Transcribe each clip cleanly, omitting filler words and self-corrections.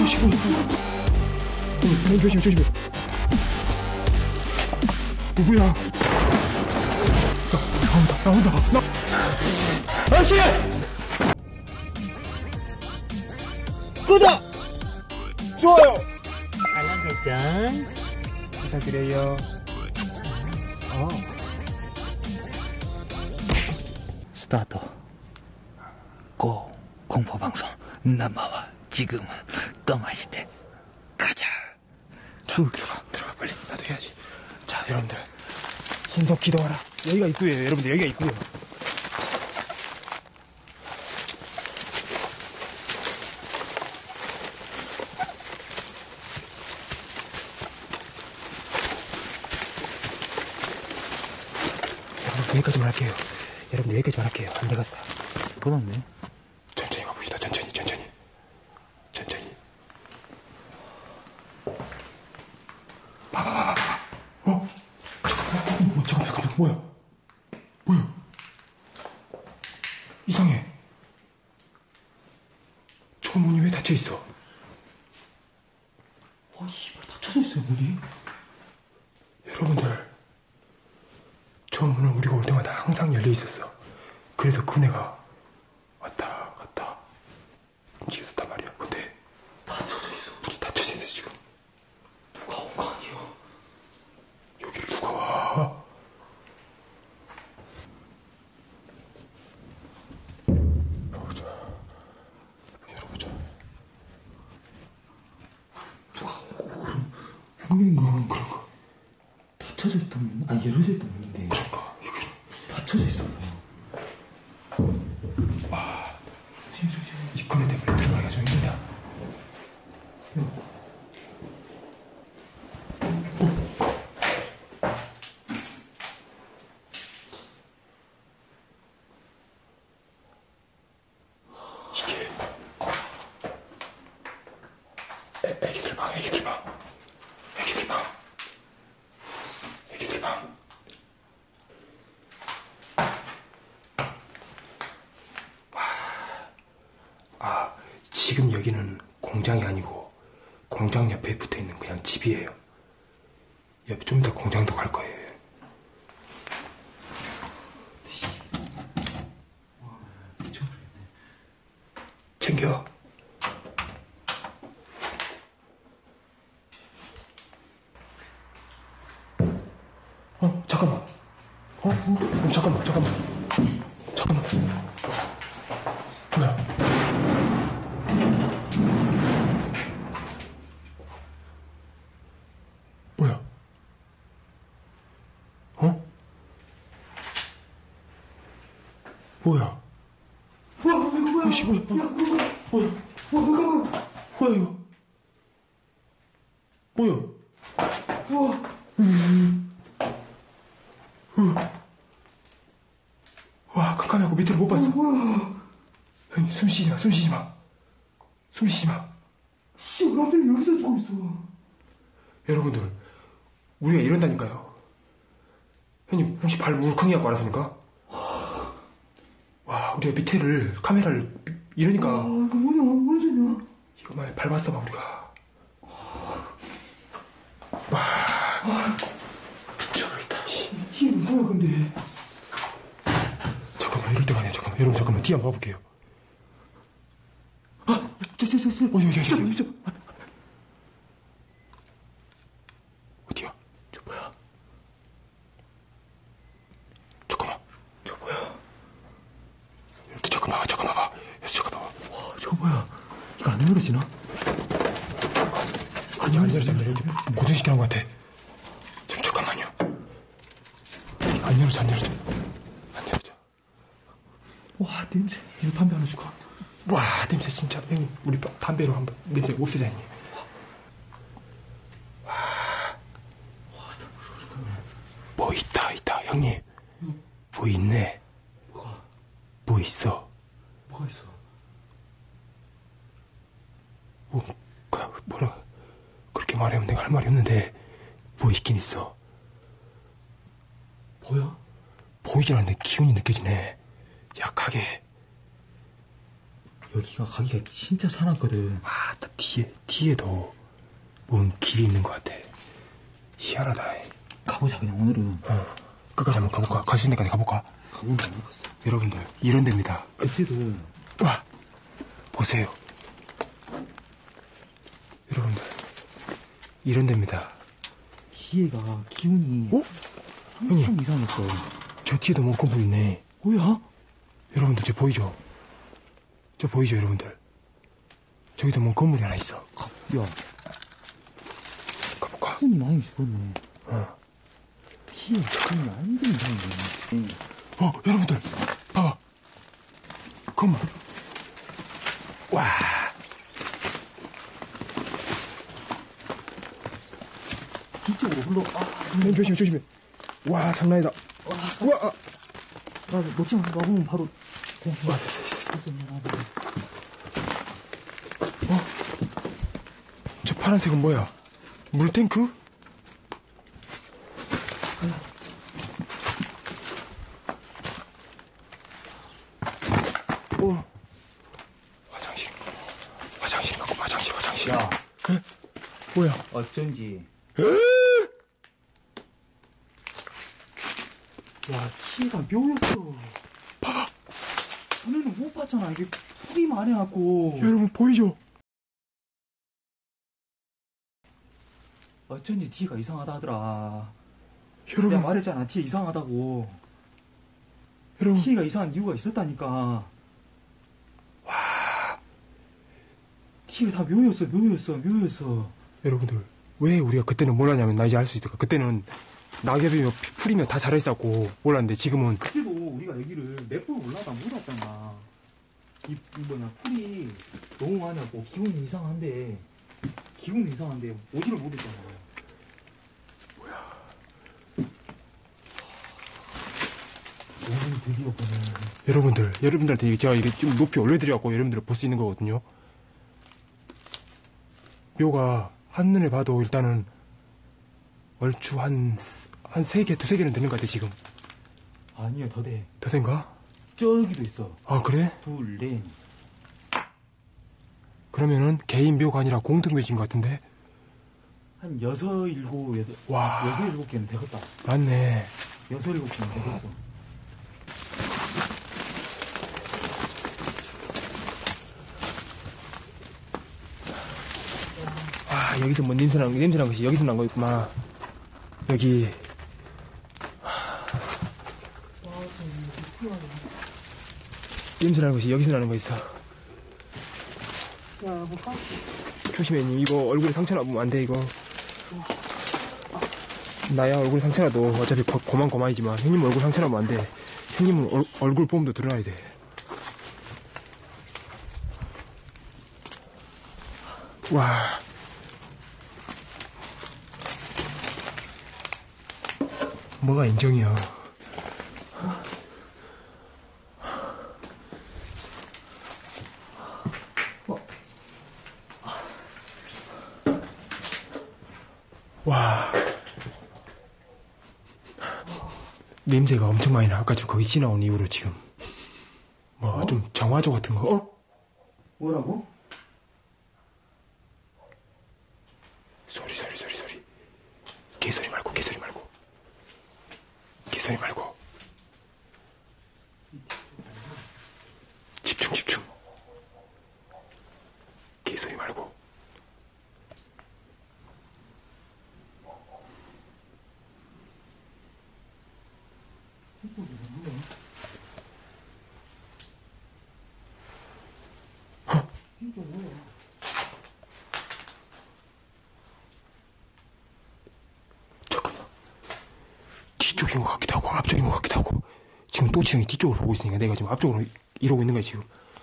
조심해. 누구야? 나온다. 아저씨! 구독! 좋아요! 알람 설정 부탁드려요. 스타트. 고 공포방송 남마와 지금은 떠마시대. 가자. 들어가 빨리. 나도 해야지. 자, 여러분들 신속 기동하라. 여기가 입구예요. 여러분들 여기가 입구예요. 여기까지만 할게요. 여러분들 여기까지만 할게요. 안 되겠다. 보았네. 천천히 가봅시다. 천천히. 봐봐. 잠깐만. 뭐야? 이상해. 저 문이 왜 닫혀있어? 씨발, 닫혀져있어요, 문이. 여러분들, 저 문은 우리가 올 때마다 항상 열려있었어. 그래서 그네가 왔다 갔다 움직였었단 말이야. 근데 닫혀져있어. 문이 닫혀져있어 지금. 누가 온 거 아니야? 여기를 누가 와? 열어보자. 누가 오고 분명히 그런 거. 닫혀져 있던 문? 아니 열어져 있던 문인데. 그러니까 여기 닫혀져 있어. 와, 이 건에 때문에 들어가기가 좀 힘들다. 이게 애기들 방. 지금 여기는 공장이 아니고 공장 옆에 붙어있는 그냥 집이에요. 좀 이따 공장도 갈 거예요. 챙겨. 잠깐만. 잠깐만. 뭐야? 뭐야? 와, 깜깜하고 밑으로 못 봤어. 형님, 숨 쉬지 마. 씨, 왜 하필 여기서 죽고 있어? 여러분들, 우리가 이런다니까요. 형님, 혹시 발 물컹이갖고 알았습니까? 와, 우리가 밑에를, 카메라를, 이러니까. 이거 뭐냐, 뭔 소리야? 이거 많이 밟았어, 봐, 우리가. 와, 미쳐버리겠다, 씨. 뒤에 뭐야, 근데. 잠깐만, 이럴 때가 아니야, 여러분, 잠깐만, 뒤에 한번 가볼게요. 어디야? 저 뭐야? 잠깐만. 저 뭐야? 잠깐만 봐봐. 와, 저거 뭐야? 이거 안 열어지나? 아니, 안 열어져. 고정시키는 것 같아. 잠깐만요. 안 열어져. 와, 냄새. 이거 담배 하나 줄까? 와, 냄새 진짜. 형님, 우리 담배로 한번 냄새 없애자, 형님. 뭐 있다, 형님. 뭐 있네. 뭐 있어. 뭐가 있어? 뭐라, 그렇게 말하면 내가 할 말이 없는데, 뭐 있긴 있어. 뭐야? 보이질 않는데 기운이 느껴지네. 약하게. 여기가 가기가 진짜 사납거든. 아, 딱 뒤에도 뭔 길이 있는 것 같아. 희한하다. 가보자, 그냥 오늘은. 끝까지 한번 가볼까? 갈 수 있는 데까지 가볼까? 가보면 안 되겠어. 여러분들, 이런 데입니다. 그때도. 와, 보세요. 여러분들, 이런 데입니다. 뒤에가 기운이. 어? 항상 형님. 이상했어. 저 뒤에도 뭔 건물 있네. 뭐야? 여러분들, 저 보이죠? 저 보이죠, 여러분들? 저기도 뭔 건물이 하나 있어. 야, 가볼까? 기운이 많이 죽었네. 어. 뒤에 기운이 완전 이상해. 여러분들, 봐봐. 건물. 와. 뒤쪽으로 흘러. 조심해. 와, 장난이다. 와, 나 먹지마. 먹으면 바로. 와, 저 파란색은 뭐야? 물탱크? 화장실. 야, 에? 뭐야? 어쩐지. 에? 야, 키가 묘였어. 봐봐. 전에는 못 봤잖아. 이게 풀이만 해갖고. 여러분, 보이죠? 어쩐지 뒤가 이상하다 하더라. 여러분, 내가 말했잖아. 뒤에 이상하다고. 여러분. 뒤가 이상한 이유가 있었다니까. 와. 뒤가 다 묘였어. 여러분들, 왜 우리가 그때는 몰랐냐면, 나 이제 알 수 있을까? 그때는 낙엽이며 풀이며 다 자라있었고 몰랐는데, 지금은 그때도 우리가 여기를 몇 번 올라가 못 왔잖아. 이 풀이 너무 많이 왔고 기운이 이상한데 오지를 못했잖아. 오늘 드디어 보네. 여러분들한테 제가 이게 좀 높이 올려드려갖고 여러분들 볼 수 있는 거거든요. 묘가 한눈에 봐도 일단은 얼추 한 3개, 2-3개는 되는 것 같아, 지금. 아니야, 더 돼. 더 센가? 저기도 있어. 아, 그래? 둘, 넷. 그러면은 개인 묘가 아니라 공동묘지인 것 같은데? 한 6, 7, 8. 와. 6, 7개는 되겠다. 맞네. 6, 7개는 되겠어. 아, 여기서 뭐 냄새난 것이 여기서 난 거 있구만. 여기. 냄새나는 것이 여기서 나는 거 있어. 야, 볼까? 조심해, 님. 이거 얼굴에 상처 나면 안 돼, 이거. 나야 얼굴 상처 나도 어차피 고만고만이지만 형님 얼굴 상처 나면 안 돼. 형님은 얼굴 뽐도 드러나야 돼. 와. 뭐가 인정이야. 와. 냄새가 엄청 많이 나. 아까 지금 거기 지나온 이후로 지금. 뭐, 좀 정화조 같은 거. 뭐라고? 소리. 개소리 말고. 집중. 개소리 말고. 잠깐만. 뒤쪽인 것 같기도 하고 앞쪽인 것 같기도 하고. 지금 또치 형이 뒤쪽으로 보고 있으니까 내가 지금 앞쪽으로 이러고 있는 거야 지금.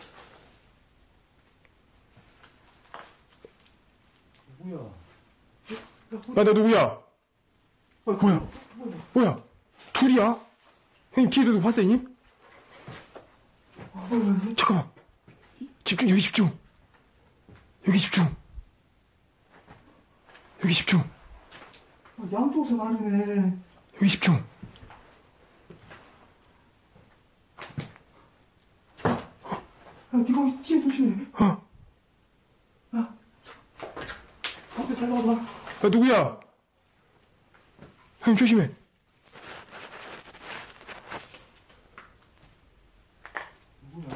뭐야? 야, 너 누구야? 뭐야? 둘이야? 형님 뒤에도 누구 봤어요, 형님? 잠깐만. 집중. 양쪽에서 나르네. 여기 집중. 니가 뒤에 조심해. 어. 야, 앞에 잘 나와봐. 야, 누구야? 형님, 조심해. 뭐야?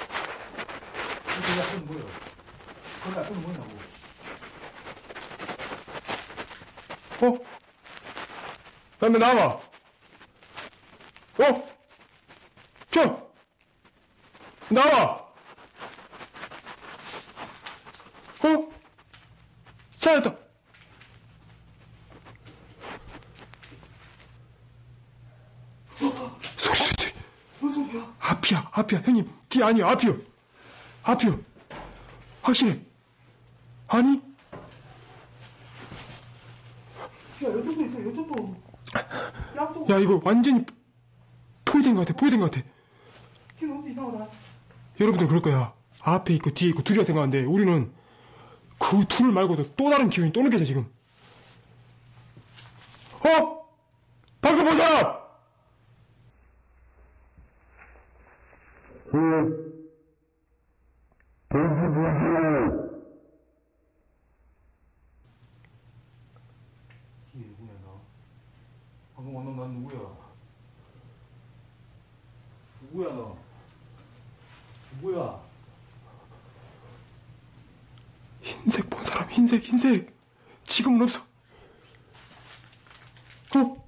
거기 앞에는 뭐야? 거기 앞에는 뭐냐고. 어? 남매 나와. 어? 나와. 어? 찾았다. 소리. 무슨 소리야? 앞이야. 형님, 뒤 아니야. 앞이요. 확실해. 아니? 야, 여자도 있어, 여자도. 양쪽. 야, 이거 완전히 포위된 것 같아. 지금 어디 이상하다. 여러분들 그럴 거야. 앞에 있고 뒤에 있고 둘이라 생각하는데 우리는 그 둘 말고도 또 다른 기운이 또 느껴져 지금. 어? 방금 본 사람! 이게 누구냐, 너? 방금 만난 난 누구야? 누구야, 너? 누구야? 흰색 본 사람, 흰색. 지금은 없어. 어?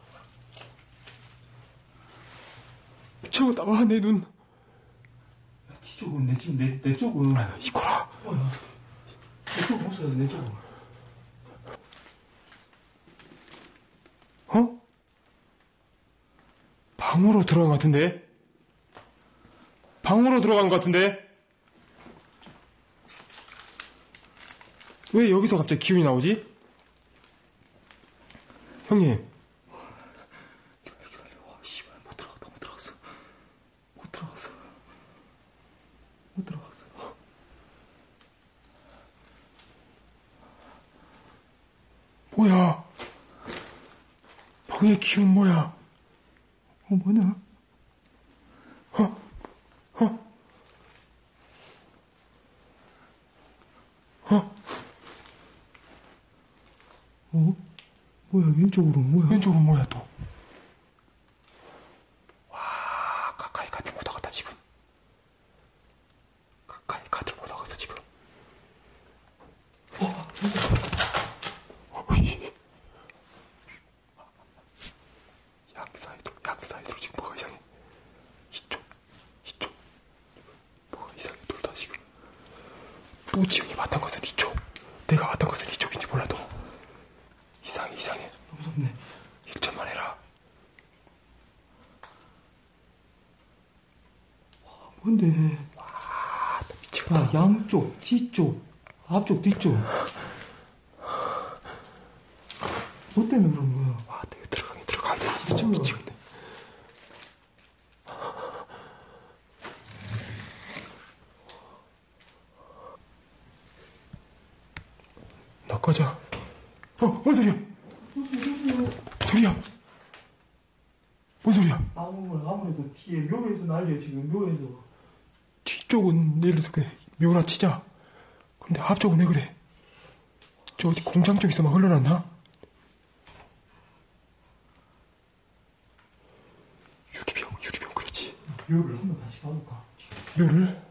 저거 나와, 내 눈. 야, 뒤쪽은, 내 쪽은. 이거라. 내 쪽은 없어요, 내 쪽은. 어? 방으로 들어간 것 같은데? 왜 여기서 갑자기 기운이 나오지? 형님. 기다려. 와, 씨발, 못 들어갔어. 뭐야? 방의 기운 뭐야? 뭐냐? 뭐야, 왼쪽은 뭐야 또? 와, 가까이 가들 못하겠다 지금. 양사이드로 지금 뭐가 이상해. 이쪽. 뭐가 이상해, 둘 다 지금. 또 지금이 봤던 것은 이쪽. 내가 봤던 것은 이쪽인지 몰라도. 이상해. 무섭네. 1점만 해라. 뭔데? 와, 나 미치겠다. 야, 양쪽, 뒤쪽, 앞쪽, 뒤쪽. 뭐 때문에 그런 거야? 와, 내가 들어가는데 진짜 미치겠네. 나가자. 뭔 소리야? 뭔 소리야? 아무래도 뒤에 묘에서 난리야, 지금, 묘에서. 뒤쪽은 예를 들어 그래, 묘라 치자. 근데 앞쪽은 왜 그래? 저 어디 공장 쪽에서 막 흘러났나? 유리병 그렇지. 묘를 한번 다시 가볼까? 묘를?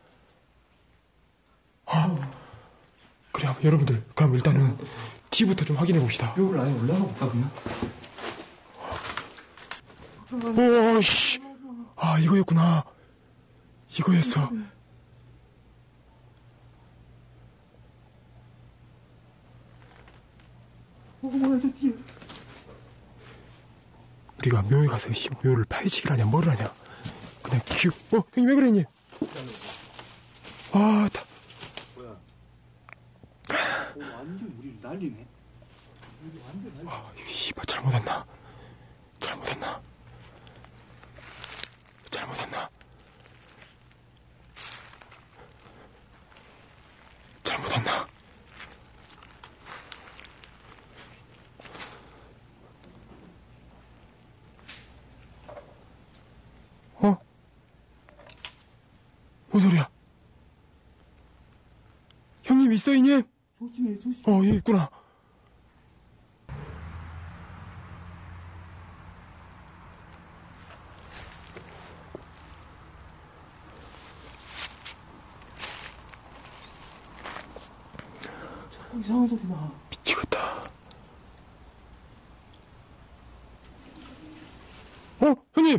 그래, 여러분들, 그럼 일단은 뒤부터 좀 확인해 봅시다. 묘를 아예 올라가 볼까, 그냥? 오씨, 이거였구나. 이거였어. 뭐야, 저 뒤에. 우리가 묘에 가서 묘를 파헤치기를 하냐, 뭘 하냐. 그냥 형님 왜 그랬니? 뭐야. 완전 우리를 날리네. 이거 씨발 잘못했나? 뭔 소리야? 형님 있어, 형님? 조심해, 조심해. 여기 있구나. 이상한 소리 나. 미치겠다. 형님!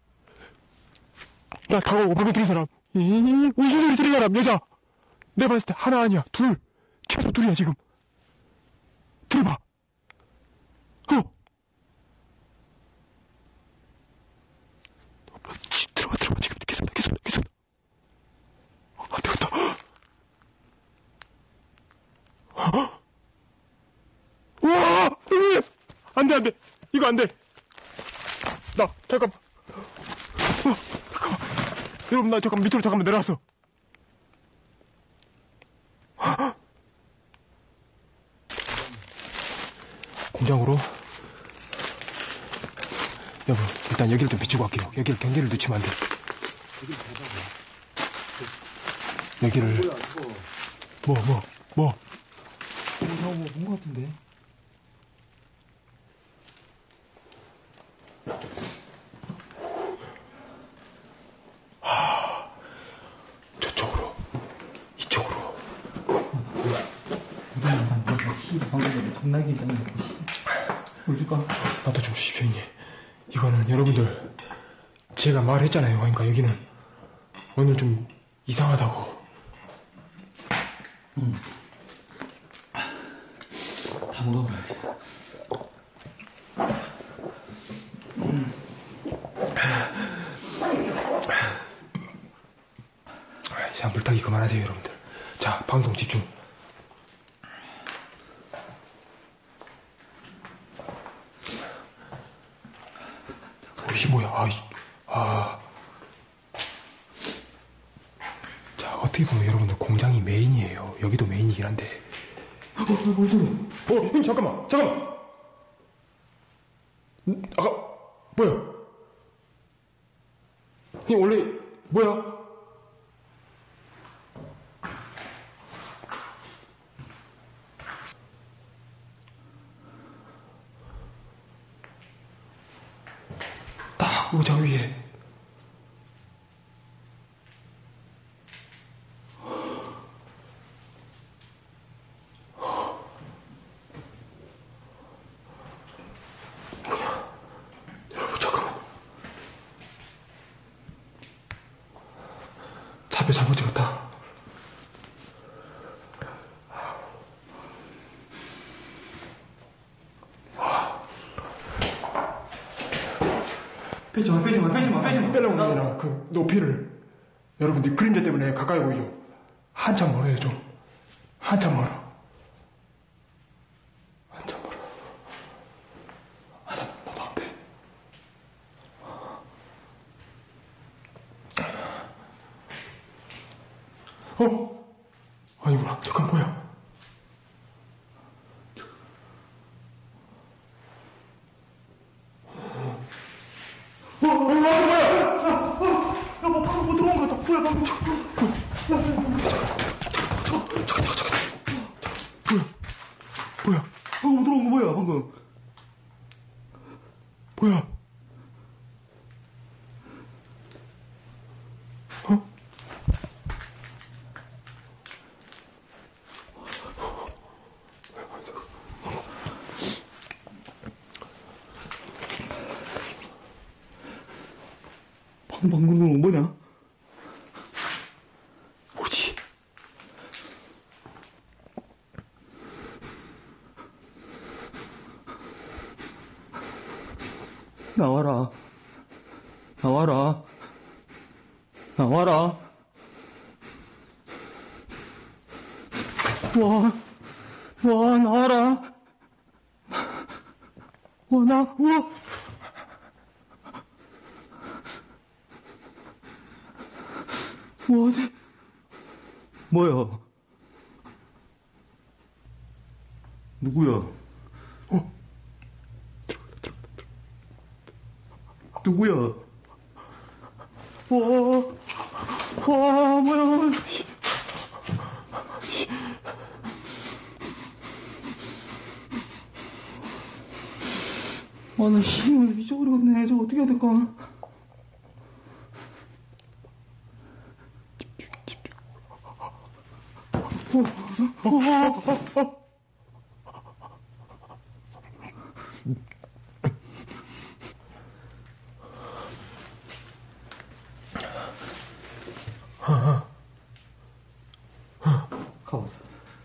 나 다가오고 방금 들은 사람. 우소리 들은 사람, 여자. 내가 봤을 때 하나 아니야, 둘. 최소 둘이야, 지금. 들어봐. 들어봐. 지금 계속. 안 되겠다. 우와! 형님! 안 돼. 이거 안 돼. 잠깐만. 여러분, 나 밑으로 내려왔어. 공장으로. 여러분, 일단 여기를 좀 비추고 갈게요. 여기를 경계를 늦추면 안 돼. 여기를. 뭐? 본것 같은데. 저쪽으로. 이쪽으로. 방금 겁나게 있잖아. 뭘 줄까? 나도 좀 주십시오, 형님. 이거는 여러분들, 제가 말했잖아요. 그러니까 여기는 오늘 좀 이상하다고. 다 먹어봐야지. 자, 물타기 그만하세요, 여러분들. 자, 방송 집중. 이게 뭐야? 자, 어떻게 보면 여러분들 공장이 메인이에요. 여기도 메인이긴 한데. 뭘 소리? 형, 잠깐만. 아까 뭐야? 형, 원래 뭐야? 딱 의자 위에. 여러분, 잠깐만. 차표 잘못 찍었다. 빼지마. 빼려고 아니라 그 높이를. 여러분들 그림자 때문에 가까이 보이죠? 한참 멀어요, 좀. 한참 멀어. 나도 안 빼. 아니구나. 잠깐, 뭐야? 방금 뭐 들어온 거 같다. 뭐야, 방금. 뭐야? 방금 뭐 들어온 거 뭐야, 방금. 뭐야? 방금 건 뭐냐? 뭐지? 나와라. 와, 나와라. 우와. 뭐지? 뭐야? 누구야? 누구야? 와, 뭐야? 나 힘을 잊어버렸네. 저 어떻게 해야 될까? 가보자.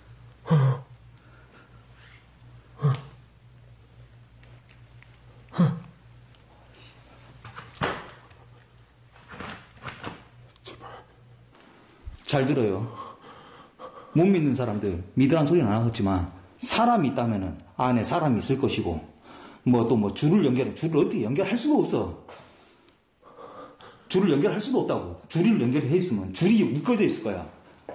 잘 들어요. 못 믿는 사람들 믿으란 소리는 안 하겠지만 사람이 있다면은 안에 사람이 있을 것이고 뭐 또 뭐 줄을 어떻게 연결할 수가 없어. 줄을 연결할 수도 없다고. 줄을 연결해 있으면 줄이 묶어져 있을 거야.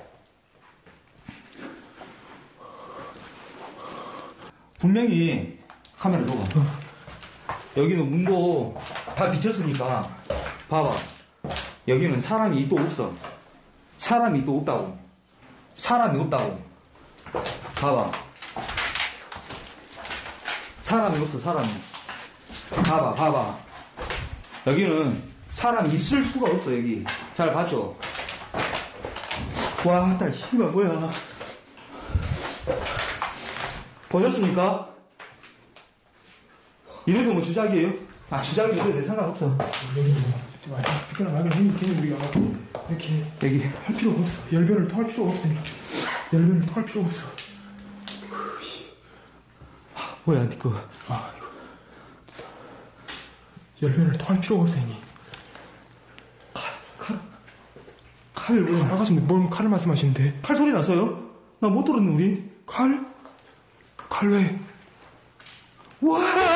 분명히 카메라 줘봐. 여기는 문도 다 비쳤으니까 봐봐. 여기는 사람이 또 없어. 사람이 또 없다고. 사람이 없다고. 봐봐. 사람이 없어, 사람이. 봐봐. 여기는 사람이 있을 수가 없어, 여기. 잘 봤죠? 와, 나 씨발 뭐야. 보셨습니까? 이래도 뭐 주작이에요? 주작이도 내 상관없어. 이거나 말고 형님 우리가 이렇게 여기. 할 필요가 없어. 열변을 토할 필요가 없으니까. 열변을 토할 필요가 없어. 뭐야, 니꺼. 이거. 열변을 토할 필요가 없어, 형님. 칼 왜? 아가씨 뭔 칼을 말씀하시는데? 칼 소리 났어요? 나 못 들었네, 우리. 칼? 칼 왜? 와!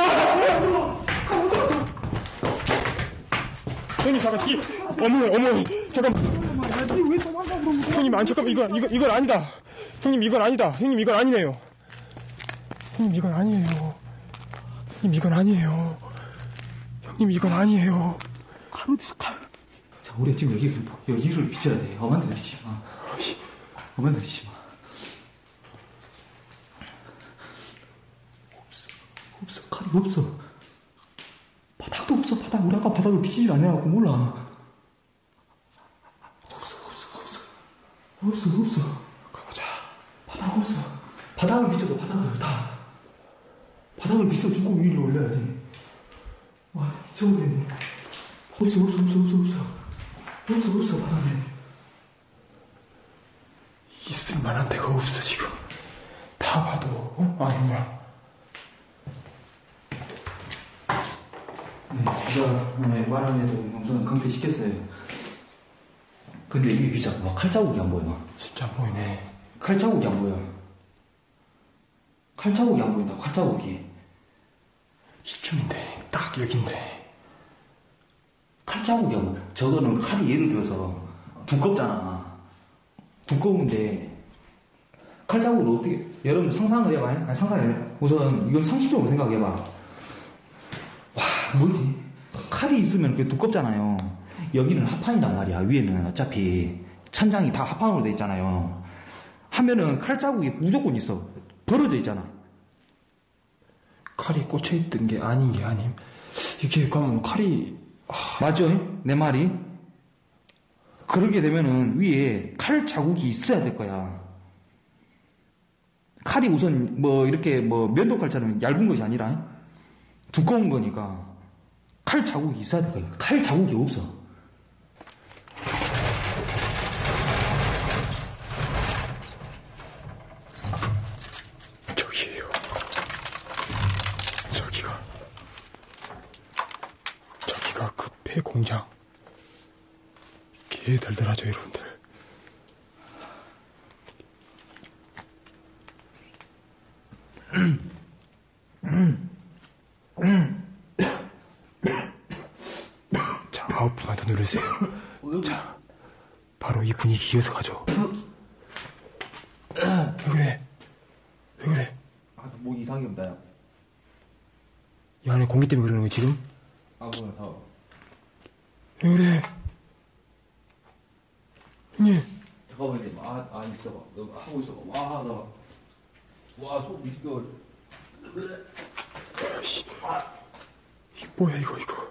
형님 잠깐 어머니 잠깐만. 왜 도망가 그러면? 형님 잠깐만 이건 아니다. 형님 이건 아니다. 형님 이건 아니네요. 형님 이건 아니에요. 형님 이건 아니에요. 형님 이건 아니에요. 칼. 자, 우리 지금 여기를 비춰야 돼. 어만 내리지 마. 어만 내리지 마. 없어. 칼이 없어. 바닥도 없어. 바닥. 우리 아까 바닥을 비치질 않아갖고 몰라. 없어. 가보자. 바닥 없어. 바닥을 비춰도 바닥을 다. 바닥을 비춰주고 위로 올려야 돼. 와, 미쳐버리네. 없어, 바닥에. 있을 만한 데가 없어 지금. 다 봐도 아니구나. 네, 말하면서 우선 강퇴시켰어요. 근데 이게 비자, 칼자국이 안 보여. 진짜 안 보이네. 칼자국이 안 보여. 칼자국이 안 보인다, 칼자국이. 이쯤인데 딱 여긴데. 칼자국이 안 보여. 저거는 칼이 예를 들어서 두껍잖아. 두꺼운데 칼자국을 어떻게, 여러분 상상을 해봐. 아니, 상상해. 우선 이건 상식적으로 생각해봐. 와, 뭐지? 칼이 있으면 그게 두껍잖아요. 여기는 합판이단 말이야. 위에는 어차피 천장이 다 합판으로 돼 있잖아요. 하면은 칼자국이 무조건 있어. 벌어져 있잖아. 칼이 꽂혀있던 게 아닌 게 아님. 이게 그러면 칼이 맞죠? 내 말이? 그렇게 되면은 위에 칼 자국이 있어야 될 거야. 칼이 우선 이렇게 면도칼처럼 얇은 것이 아니라 두꺼운 거니까 칼 자국이 있어야 될 거야. 칼 자국이 없어. 저기에요. 저기가 그 폐 공장. 개 달달하죠 여러분들. 자, 9분만 더 누르세요. 자, 바로 이 분위기 이어서 가죠. 왜 그래? 뭐 이상이 없다, 야. 이 안에 공기 때문에 그러는 거야 지금? 뭐야, 다. 왜 그래? 형님. 잠깐만, 이제, 있어봐. 너 하고 있어봐. 속 미치고. 이게 뭐야 이거.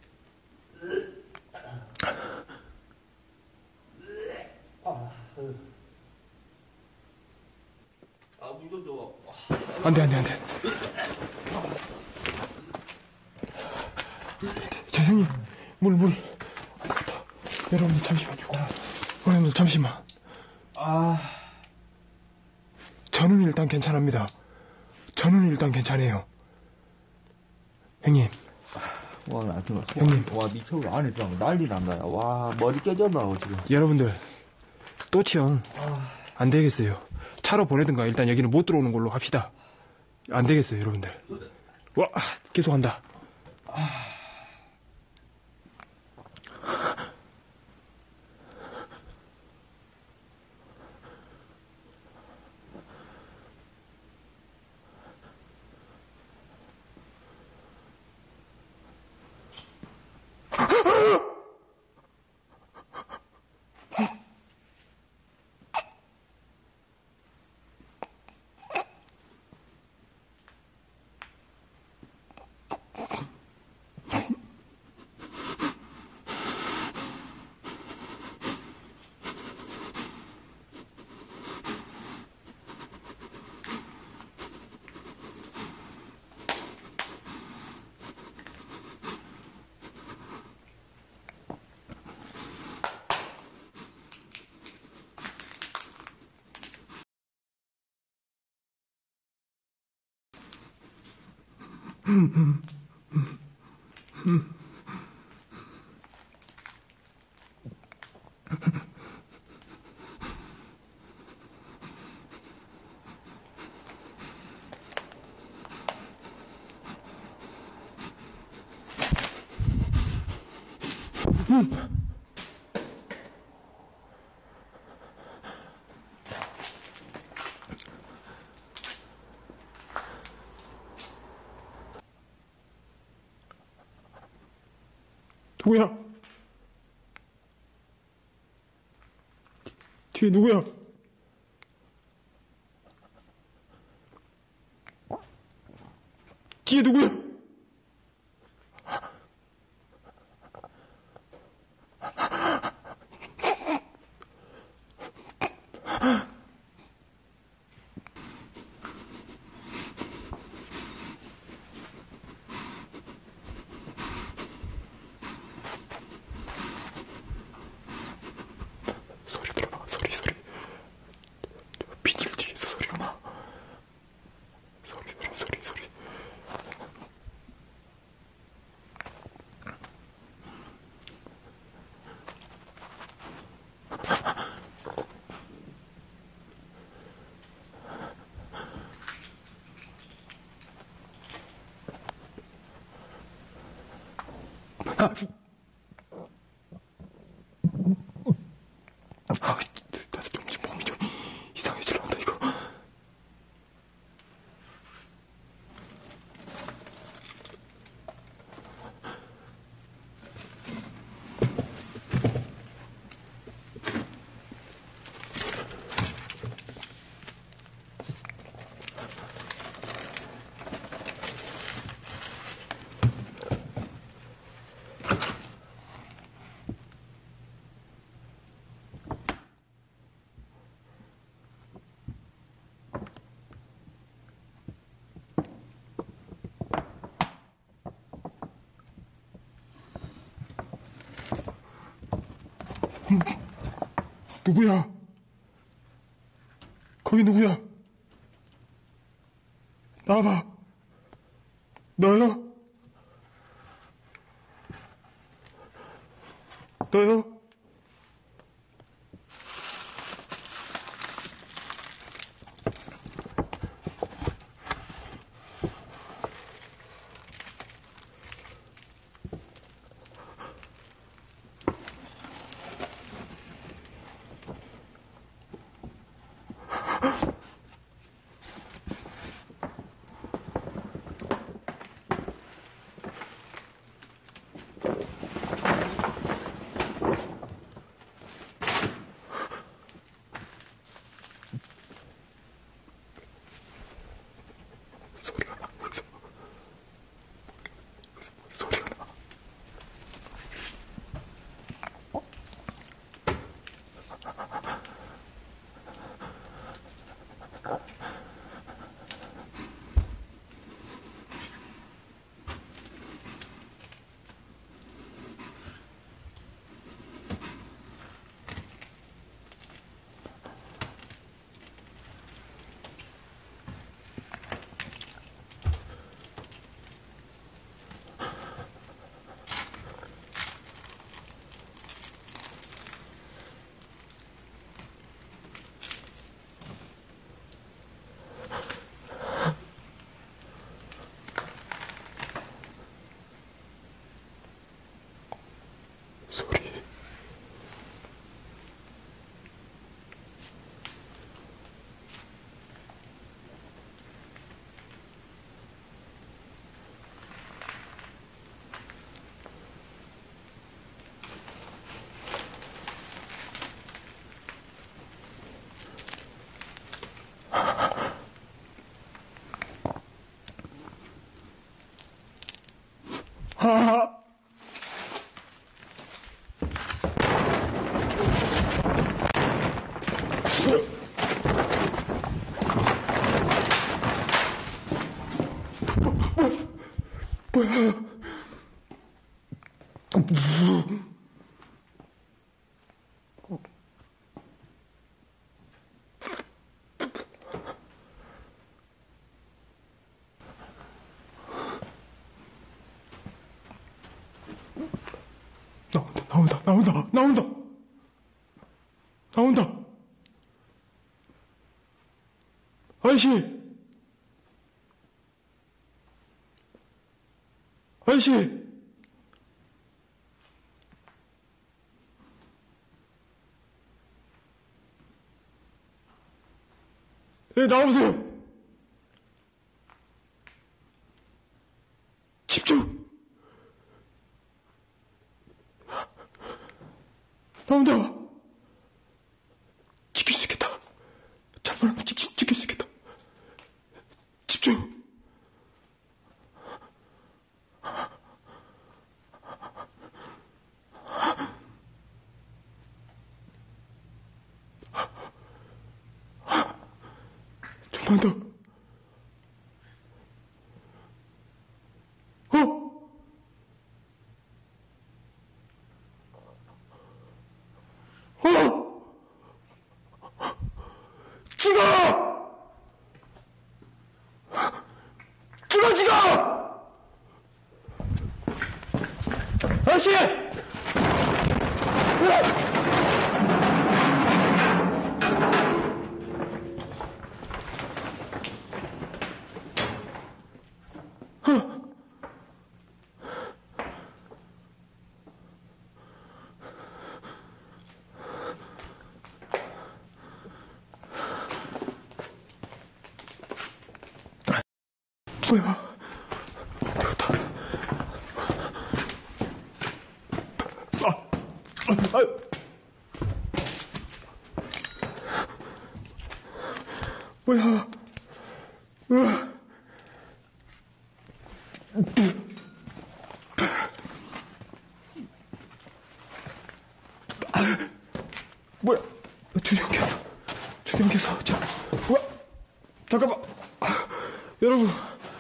물 좀 줘. 안돼. 자 형님 물. 안되겠다. 여러분들 잠시만요. 여러분들 잠시만. 저는 일단 괜찮습니다. 저는 일단 괜찮아요. 형님. 와, 나 지금 형님. 와, 미쳐가 안에 들어가면 난리 난다. 와, 머리 깨졌나 지금. 여러분들 또치형 안 되겠어요. 차로 보내든가 일단 여기는 못 들어오는 걸로 합시다. 안 되겠어요 여러분들. 와 계속 한다. 누구야? 뒤에 누구야? 뒤에 누구야? 소리 들어봐. 소리. 비닐 뒤에서 소리가 나. 소리. 나도 좀 몸이 좀 이상해지려 한다 이거. 누구야? 거기 누구야? 나와봐. 너요? 너요? 소리. 하하. 뭐야? 나온다. 아저씨! 네, 나오세요! 집중! 나온다! 지킬 수 있겠다. 잘못하면 지킬 수 있겠다. 집중! 좀만 더. 찍어! 아저씨! 뭐야? 되었다. 뭐야? 으아. 뭐야? 주경계서. 자, 우와. 잠깐만. 여러분.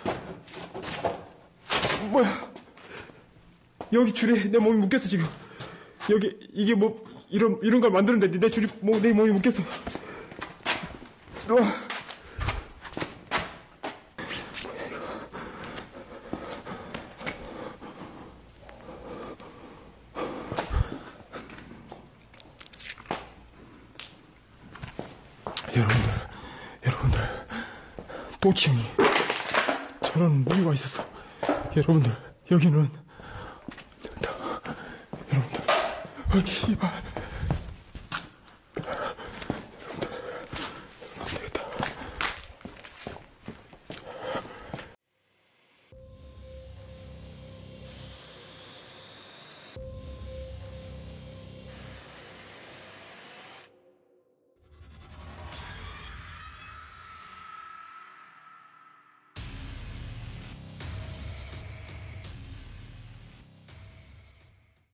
뭐야? 여기 줄에 내 몸이 묶였어 지금. 여기 이게 뭐 이런 걸 만드는데 내 줄이 내 몸이 묶였어. 여러분들 또치형이 저런 무기가 있었어. 여러분들 여기는 여러분들 씨발